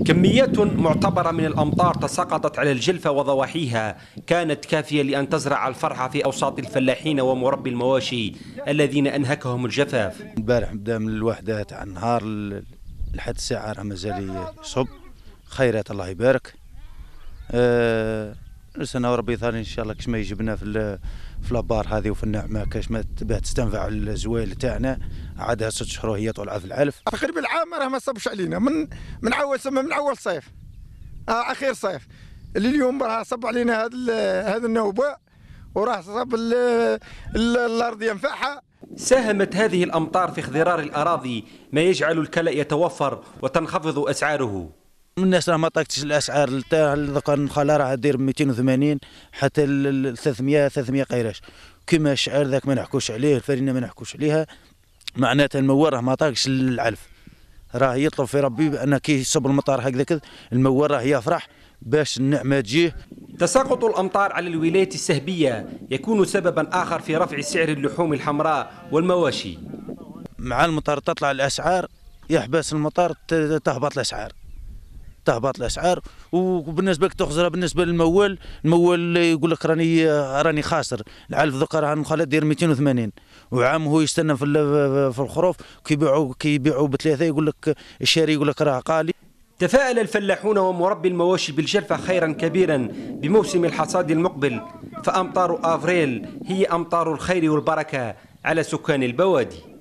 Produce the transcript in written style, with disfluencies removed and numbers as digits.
كميات معتبرة من الأمطار تساقطت على الجلفة وضواحيها كانت كافية لأن تزرع الفرحة في أوساط الفلاحين ومربي المواشي الذين أنهكهم الجفاف. البارح بدا من الوحدة تاع النهار لحد الساعة راه مازال يصب خيرات الله يبارك. نستناو ربي يثاني ان شاء الله كاش ما يجبنا في لابار هذه وفي النعمه كاش ما باه تستنفع الزويل تاعنا. عادها 6 شهور هي طالعه في العلف. تقريبا العام راه ما صبش علينا من اول صيف اخير صيف اللي اليوم راه صب علينا هذا النوبه وراه صب الارض ينفعها. ساهمت هذه الامطار في اخضرار الاراضي ما يجعل الكلأ يتوفر وتنخفض اسعاره. الناس راه ما طاقتش الاسعار تاع دوكا النخاله راه دير 280 حتى 300 قيراش. كيما الشعر ذاك ما نحكوش عليه، الفرينه ما نحكوش عليها، معناتها الموال راه ما طاقش العلف. راه يطلب في ربي بان كي يصب المطار هكذا الموال راه يفرح باش النعمه تجيه. تساقط الامطار على الولايات السهبيه يكون سببا اخر في رفع سعر اللحوم الحمراء والمواشي. مع المطر تطلع الاسعار، يحبس المطر تهبط الاسعار وبالنسبه تخزرها بالنسبه للموال، الموال يقول لك راني خاسر. العلف ذكر عن خالد دير 280 وعام هو يستنى في الخروف كيبيعوا بثلاثه، يقول لك الشاري يقول لك راه قالي. تفاءل الفلاحون ومربي المواشي بالجلفة خيرا كبيرا بموسم الحصاد المقبل، فأمطار أفريل هي أمطار الخير والبركة على سكان البوادي.